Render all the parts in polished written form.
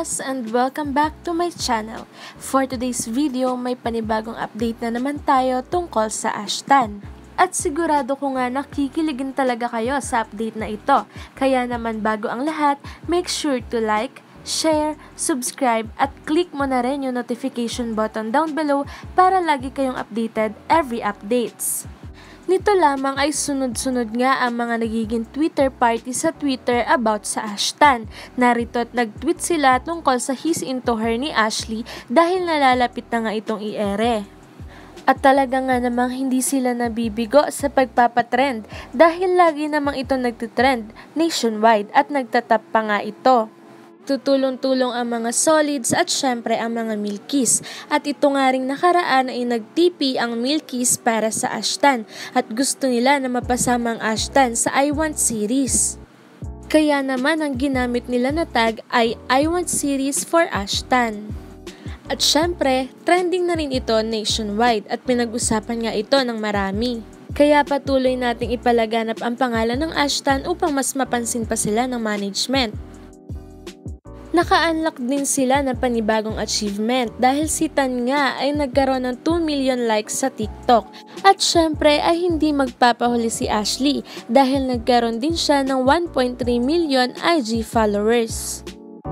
Marias and welcome back to my channel. For today's video, may panibagong update na naman tayo tungkol sa Ashtan. At sigurado ko nga nakikiligin talaga kayo sa update na ito. Kaya naman bago ang lahat, make sure to like, share, subscribe at click mo na rin yung notification button down below para lagi kayong updated every updates. Nito lamang ay sunod-sunod nga ang mga nagiging Twitter party sa Twitter about sa Ashtan. Narito at nag-tweet sila tungkol sa he's into her ni Ashley dahil nalalapit na nga itong i-ere. At talaga nga namang hindi sila nabibigo sa pagpapatrend dahil lagi namang ito nagtitrend nationwide at nagtatap pa nga ito. Tutulong-tulong ang mga solids at syempre ang mga milkies. At ito nga ring nakaraan ay nag-TP ang milkies para sa Ashtan at gusto nila na mapasama ang Ashtan sa I Want series. Kaya naman ang ginamit nila na tag ay I Want series for Ashtan. At syempre, trending na rin ito nationwide at pinag-usapan nga ito ng marami. Kaya patuloy nating ipalaganap ang pangalan ng Ashtan upang mas mapansin pa sila ng management. Naka-unlock din sila ng panibagong achievement dahil si Tan nga ay nagkaroon ng 2 million likes sa TikTok. At syempre ay hindi magpapahuli si Ashley dahil nagkaroon din siya ng 1.3 million IG followers.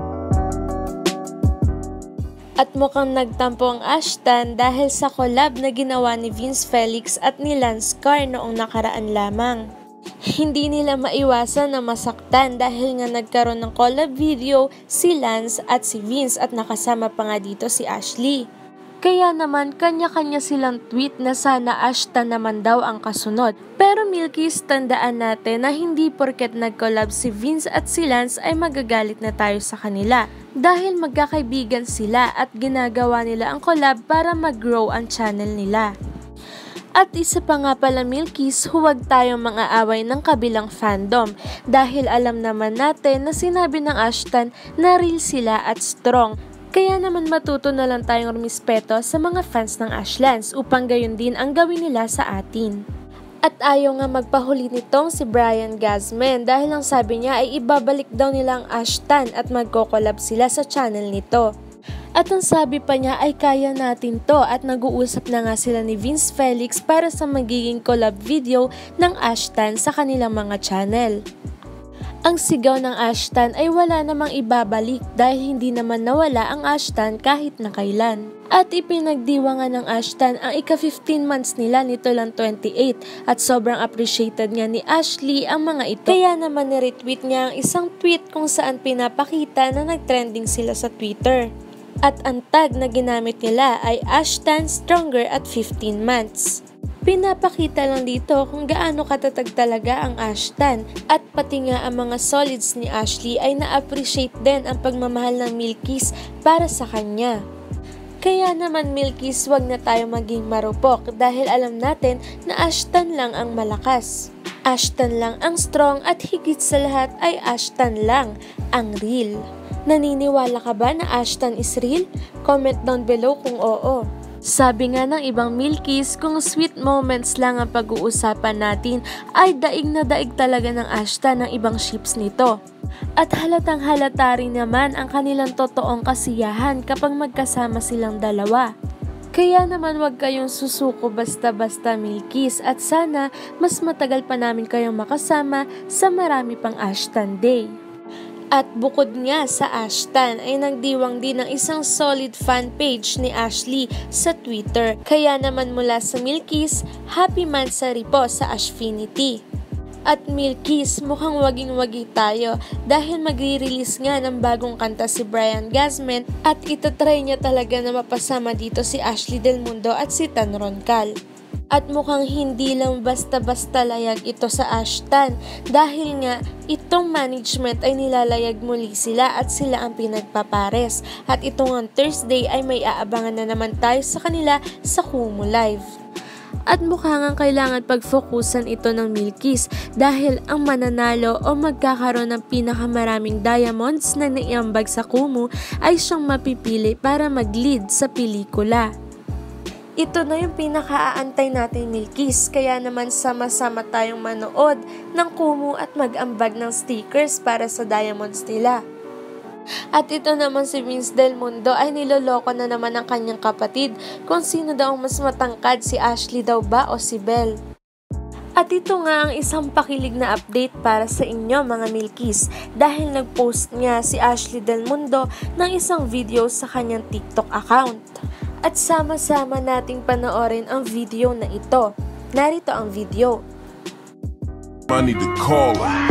At mukhang nagtampo ang Ashtan dahil sa collab na ginawa ni Vince Felix at ni Lance Carr noong nakaraan lamang. Hindi nila maiwasan na masaktan dahil nga nagkaroon ng collab video si Lance at si Vince at nakasama pa nga dito si Ashley. Kaya naman kanya-kanya silang tweet na sana Ashtan naman daw ang kasunod. Pero Milkies, tandaan natin na hindi porket nag-collab si Vince at si Lance ay magagalit na tayo sa kanila. Dahil magkakaibigan sila at ginagawa nila ang collab para mag-grow ang channel nila. At isa pa nga pala Milkies, huwag tayong mga away ng kabilang fandom dahil alam naman natin na sinabi ng Ashtan na real sila at strong. Kaya naman matuto na lang tayong rumispeto sa mga fans ng Ashlans upang gayon din ang gawin nila sa atin. At ayaw nga magpahuli nitong si Brian Gazman dahil ang sabi niya ay ibabalik daw nila ang Ashtan at magko-collab sila sa channel nito. At ang sabi pa niya ay kaya natin to at nag-uusap na nga sila ni Vince Felix para sa magiging collab video ng Ashtan sa kanilang mga channel. Ang sigaw ng Ashtan ay wala namang ibabalik dahil hindi naman nawala ang Ashtan kahit na kailan. At ipinagdiwa nga ng Ashtan ang ika-15 months nila nito lang 28 at sobrang appreciated nga ni Ashley ang mga ito. Kaya naman ni-retweet niya ang isang tweet kung saan pinapakita na nag-trending sila sa Twitter. At ang tag na ginamit nila ay Ashtan Stronger at 15 months. Pinapakita lang dito kung gaano katatag talaga ang Ashtan at pati nga ang mga solids ni Ashley ay na-appreciate din ang pagmamahal ng Milkies para sa kanya. Kaya naman Milkies, wag na tayo maging marupok dahil alam natin na Ashtan lang ang malakas. Ashtan lang ang strong at higit sa lahat ay Ashtan lang ang real. Naniniwala ka ba na Ashtan is real? Comment down below kung oo. Sabi nga ng ibang Milkies, kung sweet moments lang ang pag-uusapan natin, ay daig na daig talaga ng Ashtan ng ibang ships nito. At halatang halata rin naman ang kanilang totoong kasiyahan kapag magkasama silang dalawa. Kaya naman wag kayong susuko basta-basta Milkies at sana mas matagal pa namin kayong makasama sa marami pang Ashtan Day. At bukod nga sa Ashtan ay nagdiwang din ng isang solid fan page ni Ashley sa Twitter. Kaya naman mula sa Milkies, happy mansari po sa Ashfinity. At Milkies, mukhang waging-wagi tayo dahil magre-release nga ng bagong kanta si Brian Gazman at itatry niya talaga na mapasama dito si Ashley Del Mundo at si Tan Roncal. At mukhang hindi lang basta-basta layag ito sa Ashtan dahil nga itong management ay nilalayag muli sila at sila ang pinagpapares. At itong Thursday ay may aabangan na naman tayo sa kanila sa Kumu Live. At mukhang kailangan pagfokusan ito ng Milkies dahil ang mananalo o magkakaroon ng pinakamaraming diamonds na naiambag sa Kumu ay siyang mapipili para mag-lead sa pelikula. Ito na yung pinakaaantay natin Milkies, kaya naman sama-sama tayong manood ng Kumu at mag-ambag ng stickers para sa diamonds nila. At ito naman si Vince Del Mundo ay niloloko na naman ng kanyang kapatid kung sino daw ang mas matangkad, si Ashley daw ba o si Belle. At ito nga ang isang pakilig na update para sa inyo mga Milkies dahil nag-post nga si Ashley Del Mundo ng isang video sa kanyang TikTok account. At sama-sama nating panoorin ang video na ito. Narito ang video. I need to call her.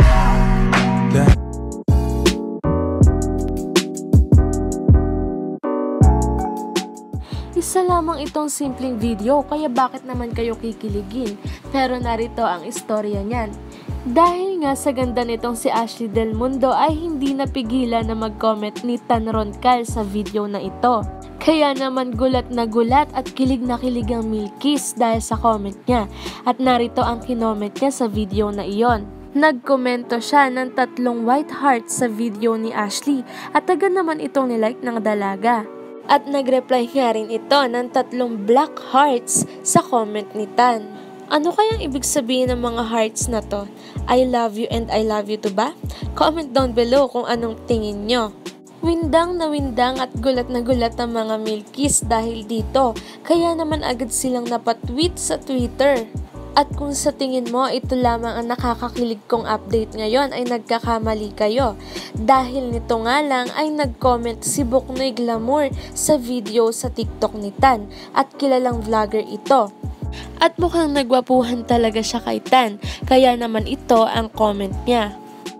Isa lamang itong simpleng video, kaya bakit naman kayo kikiligin? Pero narito ang istorya niyan. Dahil nga sa ganda nitong si Ashley Del Mundo ay hindi napigilan na mag-comment ni Tan Roncal sa video na ito. Kaya naman gulat na gulat at kilig na kilig ang Milkies dahil sa comment niya. At narito ang kinoment niya sa video na iyon. Nagkomento siya ng 3 white hearts sa video ni Ashley at agad naman itong nilike ng dalaga. At nag-reply nga rin ito ng 3 black hearts sa comment ni Tan. Ano kayang ibig sabihin ng mga hearts na to? I love you and I love you too ba? Comment down below kung anong tingin nyo. Windang na windang at gulat na gulat ang mga Milkies dahil dito. Kaya naman agad silang napatweet sa Twitter. At kung sa tingin mo ito lamang ang nakakakilig kong update ngayon ay nagkakamali kayo. Dahil nito nga lang ay nag-comment si Buknoy Glamour sa video sa TikTok ni Tan at kilalang vlogger ito. At mukhang nagwapuhan talaga siya kay Tan, kaya naman ito ang comment niya.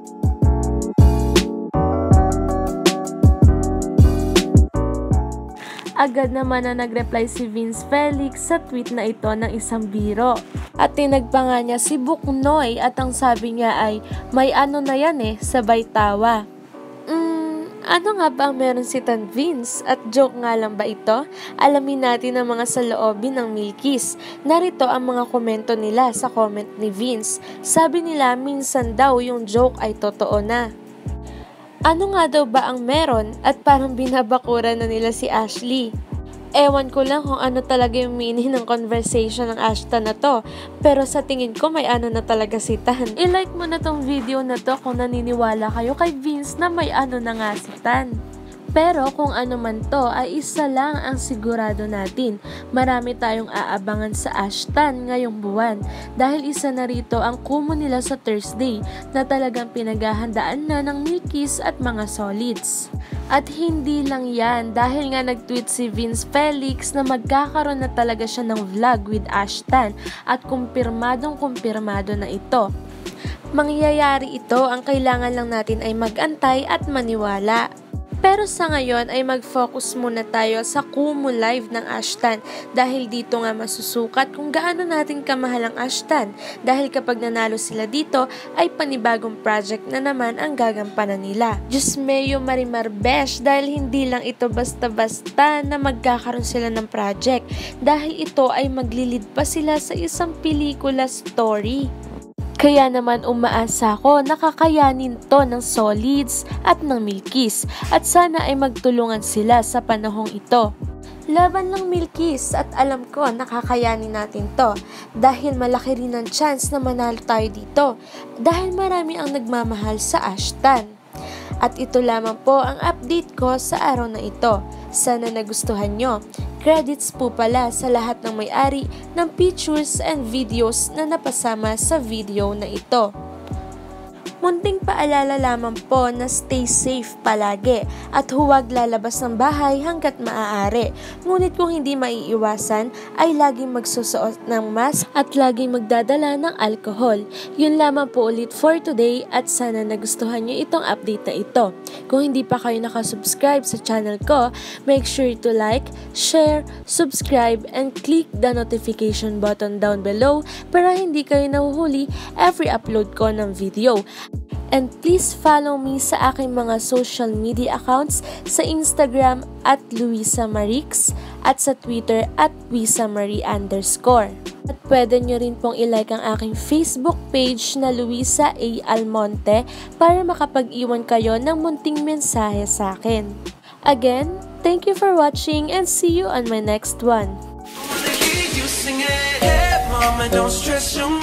Agad naman na nag-reply si Vince Felix sa tweet na ito ng isang biro. At tinagpa nga niya si Buknoy at ang sabi niya ay, may ano na yan sabay tawa. Ano nga ba ang meron si Tan Vince? At joke nga lang ba ito? Alamin natin ang mga saloobin ng Milkies. Narito ang mga komento nila sa comment ni Vince. Sabi nila minsan daw yung joke ay totoo na. Ano nga daw ba ang meron at parang binabakura na nila si Ashley? Ewan ko lang kung ano talaga yung meaning ng conversation ng Ashton na to. Pero sa tingin ko may ano na talaga si Tan. I-like mo na tong video na to kung naniniwala kayo kay Vince na may ano na nga si Tan. Pero kung ano man to ay isa lang ang sigurado natin. Marami tayong aabangan sa Ashton ngayong buwan. Dahil isa na rito ang kumo nila sa Thursday na talagang pinaghahandaan na ng Milkies at mga solids. At hindi lang yan dahil nga nag-tweet si Vince Felix na magkakaroon na talaga siya ng vlog with Ashton at kumpirmadong kumpirmado na ito. Mangyayari ito, ang kailangan lang natin ay mag-antay at maniwala. Pero sa ngayon ay mag-focus muna tayo sa Kumu Live ng Ashton dahil dito nga masusukat kung gaano natin kamahal ang Ashton dahil kapag nanalo sila dito ay panibagong project na naman ang gagampanan nila. Diyos meyo Marimar Besh dahil hindi lang ito basta-basta na magkakaroon sila ng project dahil ito ay maglilid pa sila sa isang pelikula story. Kaya naman umaasa ko na kakayanin to ng solids at ng Milkies at sana ay magtulungan sila sa panahong ito. Laban ng Milkies at alam ko nakakayanin natin to dahil malaki rin ang chance na manalo tayo dito dahil marami ang nagmamahal sa Ashton. At ito lamang po ang update ko sa araw na ito. Sana nagustuhan nyo. Credits po pala sa lahat ng may-ari ng pictures and videos na napasama sa video na ito. Munting paalala lamang po na stay safe palagi at huwag lalabas ng bahay hanggat maaari. Ngunit kung hindi maiiwasan ay laging magsusuot ng mask at laging magdadala ng alcohol. Yun lamang po ulit for today at sana nagustuhan nyo itong update na ito. Kung hindi pa kayo nakasubscribe sa channel ko, make sure to like, share, subscribe, and click the notification button down below para hindi kayo nahuhuli every upload ko ng video. And please follow me sa aking mga social media accounts sa Instagram at Luisa Marix at sa Twitter at @WisaMarie_. At pwede nyo rin pong ilike ang aking Facebook page na Luisa A. Almonte para makapag-iwan kayo ng munting mensahe sa akin. Again, thank you for watching and see you on my next one. Mama, don't stress your